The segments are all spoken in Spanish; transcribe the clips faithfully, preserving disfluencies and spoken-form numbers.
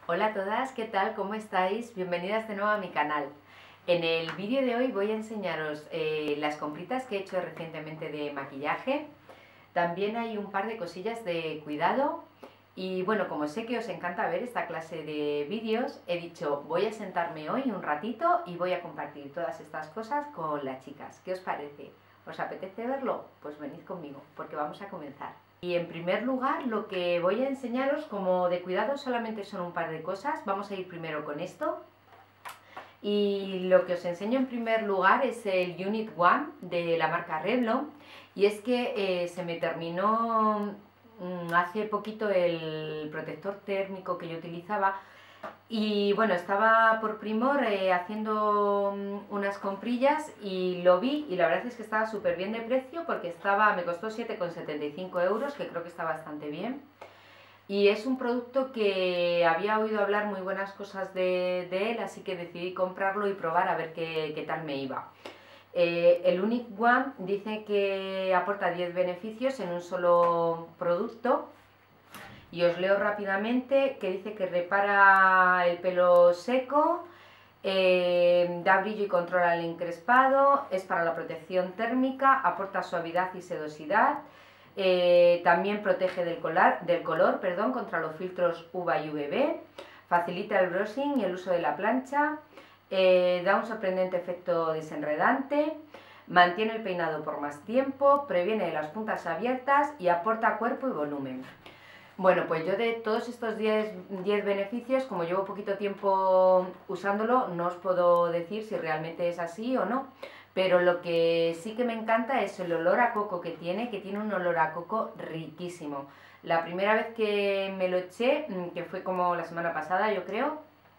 Hola a todas, ¿qué tal? ¿Cómo estáis? Bienvenidas de nuevo a mi canal. En el vídeo de hoy voy a enseñaros eh, las compritas que he hecho recientemente de maquillaje. También hay un par de cosillas de cuidado. Y bueno, como sé que os encanta ver esta clase de vídeos, he dicho voy a sentarme hoy un ratito y voy a compartir todas estas cosas con las chicas. ¿Qué os parece? ¿Os apetece verlo? Pues venid conmigo, porque vamos a comenzar. Y en primer lugar, lo que voy a enseñaros, como de cuidado solamente son un par de cosas, vamos a ir primero con esto. Y lo que os enseño en primer lugar es el Unit One de la marca Revlon. Y es que eh, se me terminó mmm, hace poquito el protector térmico que yo utilizaba. Y bueno, estaba por Primor eh, haciendo um, unas comprillas y lo vi y la verdad es que estaba súper bien de precio porque estaba, me costó siete con setenta y cinco euros, que creo que está bastante bien. Y es un producto que había oído hablar muy buenas cosas de, de él, así que decidí comprarlo y probar a ver qué, qué tal me iba. Eh, el Unique One dice que aporta diez beneficios en un solo producto. Y os leo rápidamente que dice que repara el pelo seco, eh, da brillo y controla el encrespado, es para la protección térmica, aporta suavidad y sedosidad, eh, también protege del, colar, del color perdón, contra los filtros U V A y U V B, facilita el brushing y el uso de la plancha, eh, da un sorprendente efecto desenredante, mantiene el peinado por más tiempo, previene las puntas abiertas y aporta cuerpo y volumen. Bueno, pues yo de todos estos diez beneficios, como llevo poquito tiempo usándolo, no os puedo decir si realmente es así o no. Pero lo que sí que me encanta es el olor a coco que tiene, que tiene un olor a coco riquísimo. La primera vez que me lo eché, que fue como la semana pasada yo creo,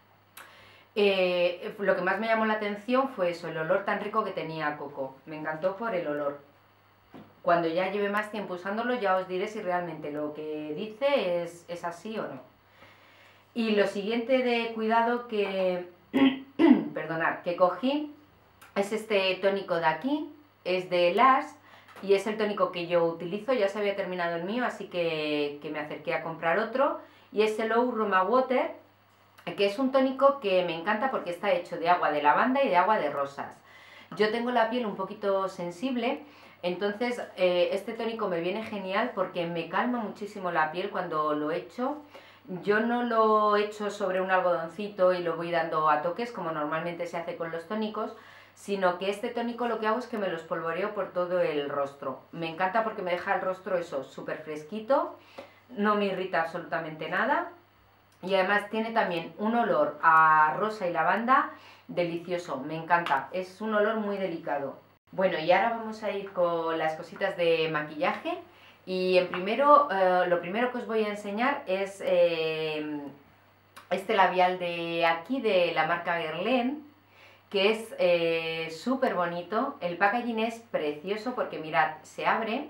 eh, lo que más me llamó la atención fue eso, el olor tan rico que tenía a coco. Me encantó por el olor. Cuando ya lleve más tiempo usándolo ya os diré si realmente lo que dice es, es así o no. Y lo siguiente de cuidado que, perdonad, que cogí es este tónico de aquí, es de Lush y es el tónico que yo utilizo, ya se había terminado el mío, así que, que me acerqué a comprar otro. Y es el Low Aroma Water, que es un tónico que me encanta porque está hecho de agua de lavanda y de agua de rosas. Yo tengo la piel un poquito sensible, entonces eh, este tónico me viene genial porque me calma muchísimo la piel cuando lo echo. Yo no lo echo sobre un algodoncito y lo voy dando a toques como normalmente se hace con los tónicos, sino que este tónico lo que hago es que me lo espolvoreo por todo el rostro. Me encanta porque me deja el rostro eso súper fresquito, no me irrita absolutamente nada. Y además tiene también un olor a rosa y lavanda delicioso, me encanta, es un olor muy delicado. Bueno, y ahora vamos a ir con las cositas de maquillaje. Y en primero, eh, lo primero que os voy a enseñar es eh, este labial de aquí, de la marca Guerlain, que es eh, súper bonito. El packaging es precioso porque mirad, se abre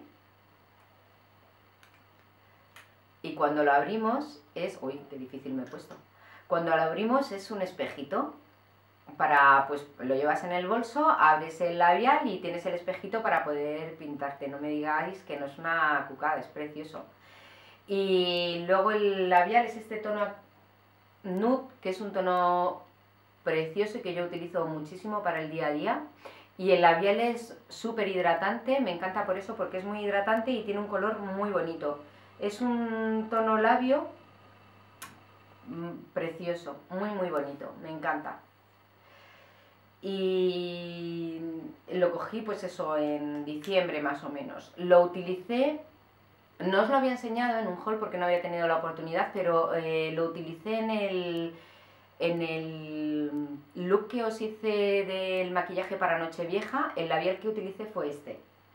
y cuando lo abrimos es... Uy, qué difícil me he puesto. Cuando lo abrimos es un espejito. Para, pues lo llevas en el bolso, abres el labial y tienes el espejito para poder pintarte. No me digáis que no es una cucada, es precioso. Y luego el labial es este tono nude, que es un tono precioso y que yo utilizo muchísimo para el día a día. Y el labial es súper hidratante, me encanta por eso, porque es muy hidratante y tiene un color muy bonito. Es un tono labio precioso, muy muy bonito, me encanta. Y lo cogí pues eso en diciembre más o menos. Lo utilicé, no os lo había enseñado en un haul porque no había tenido la oportunidad, pero eh, lo utilicé en el, en el look que os hice del maquillaje para Nochevieja. El labial que utilicé fue este.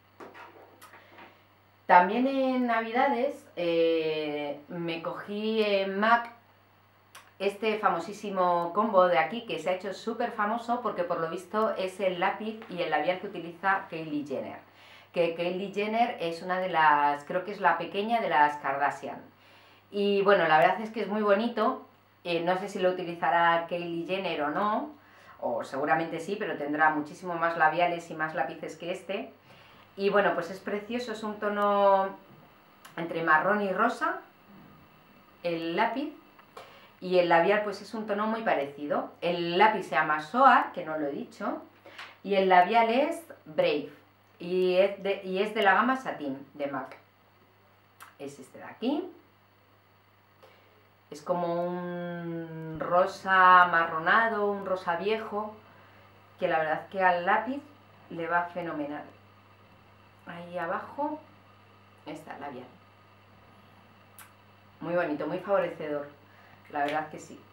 También en Navidades eh, me cogí en MAC este famosísimo combo de aquí que se ha hecho súper famoso porque por lo visto es el lápiz y el labial que utiliza Kylie Jenner. Que Kylie Jenner es una de las, creo que es la pequeña de las Kardashian. Y bueno, la verdad es que es muy bonito, eh, no sé si lo utilizará Kylie Jenner o no, o seguramente sí, pero tendrá muchísimo más labiales y más lápices que este. Y bueno, pues es precioso, es un tono entre marrón y rosa, el lápiz. y el labial pues es un tono muy parecido. El lápiz se llama Soar, que no lo he dicho, y el labial es Brave, y es de, y es de la gama Satin de MAC. Es este de aquí. Es como un rosa marronado, un rosa viejo, que la verdad que al lápiz le va fenomenal. Ahí abajo está el labial. Muy bonito, muy favorecedor, la verdad que sí.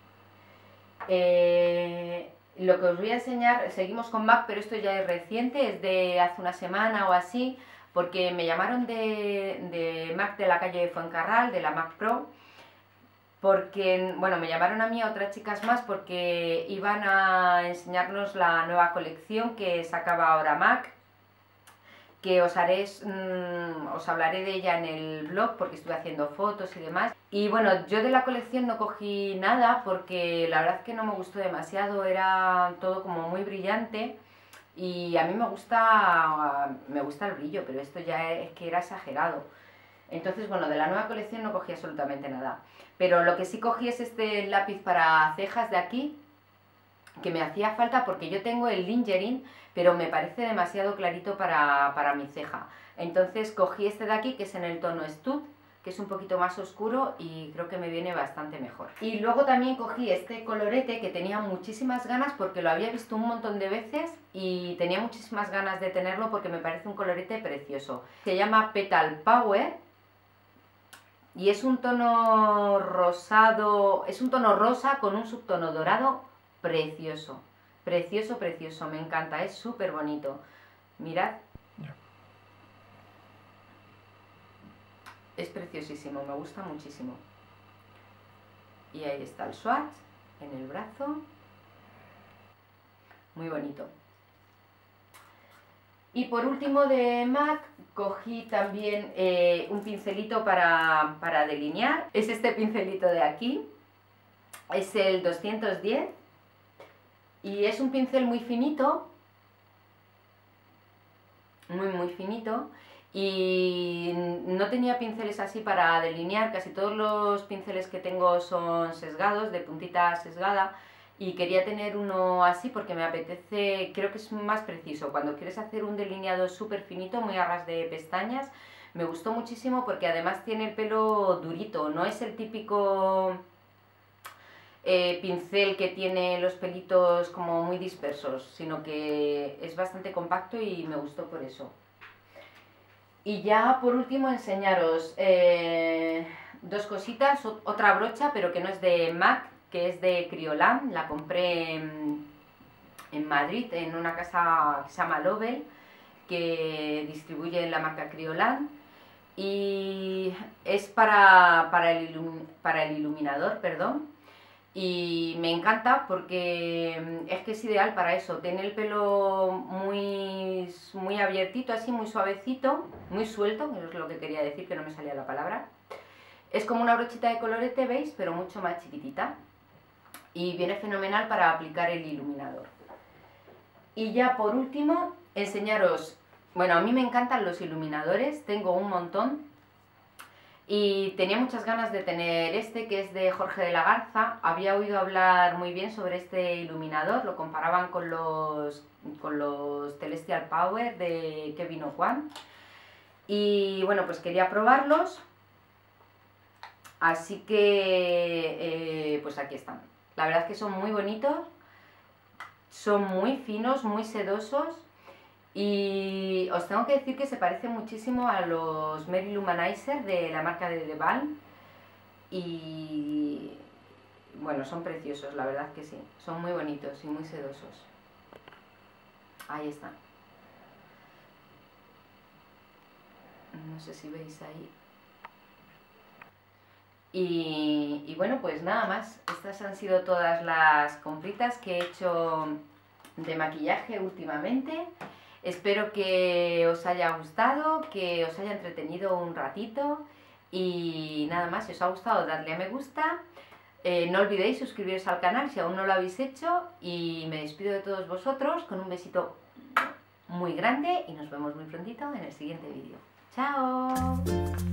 Eh, lo que os voy a enseñar, seguimos con MAC, pero esto ya es reciente, es de hace una semana o así, porque me llamaron de, de MAC de la calle Fuencarral, de la MAC Pro, porque, bueno, me llamaron a mí a otras chicas más porque iban a enseñarnos la nueva colección que sacaba ahora MAC, que os haré, mmm, os hablaré de ella en el blog porque estuve haciendo fotos y demás. Y bueno, yo de la colección no cogí nada porque la verdad es que no me gustó demasiado, era todo como muy brillante y a mí me gusta, me gusta el brillo, pero esto ya es que era exagerado. Entonces, bueno, de la nueva colección no cogí absolutamente nada. Pero lo que sí cogí es este lápiz para cejas de aquí, que me hacía falta porque yo tengo el Lingerie, pero me parece demasiado clarito para, para mi ceja. Entonces cogí este de aquí, que es en el tono Stud, que es un poquito más oscuro y creo que me viene bastante mejor. Y luego también cogí este colorete que tenía muchísimas ganas porque lo había visto un montón de veces y tenía muchísimas ganas de tenerlo porque me parece un colorete precioso. Se llama Petal Power y es un tono rosado, es un tono rosa con un subtono dorado precioso. Precioso, precioso, me encanta, es súper bonito. Mirad. Es preciosísimo, me gusta muchísimo. Y ahí está el swatch en el brazo. Muy bonito. Y por último de MAC cogí también eh, un pincelito para, para delinear. Es este pincelito de aquí. Es el doscientos diez. Y es un pincel muy finito. Muy, muy finito. Y no tenía pinceles así para delinear, casi todos los pinceles que tengo son sesgados, de puntita sesgada, y quería tener uno así porque me apetece, creo que es más preciso, cuando quieres hacer un delineado súper finito, muy a ras de pestañas. Me gustó muchísimo porque además tiene el pelo durito, no es el típico eh, pincel que tiene los pelitos como muy dispersos, sino que es bastante compacto y me gustó por eso. Y ya por último enseñaros eh, dos cositas, otra brocha pero que no es de MAC, que es de Kryolan, la compré en, en Madrid en una casa que se llama Lovell, que distribuye la marca Kryolan y es para, para, el, ilum, para el iluminador, perdón. Y me encanta porque es que es ideal para eso, tiene el pelo muy, muy abiertito, así muy suavecito, muy suelto, que es lo que quería decir, que no me salía la palabra. Es como una brochita de colorete, ¿veis? Pero mucho más chiquitita. Y viene fenomenal para aplicar el iluminador. Y ya por último, enseñaros, bueno, a mí me encantan los iluminadores, tengo un montón. Y tenía muchas ganas de tener este, que es de Jorge de la Garza. Había oído hablar muy bien sobre este iluminador, lo comparaban con los, con los Celestial Power de Kevyn Aucoin. Y bueno, pues quería probarlos. Así que, eh, pues aquí están. La verdad es que son muy bonitos, son muy finos, muy sedosos. Y os tengo que decir que se parece muchísimo a los Mary Luminizer de la marca de The Balm. Y bueno, son preciosos, la verdad que sí. Son muy bonitos y muy sedosos. Ahí están. No sé si veis ahí. Y, y bueno, pues nada más. Estas han sido todas las compritas que he hecho de maquillaje últimamente. Espero que os haya gustado, que os haya entretenido un ratito y nada más, si os ha gustado darle a me gusta, eh, no olvidéis suscribiros al canal si aún no lo habéis hecho y me despido de todos vosotros con un besito muy grande y nos vemos muy prontito en el siguiente vídeo. ¡Chao!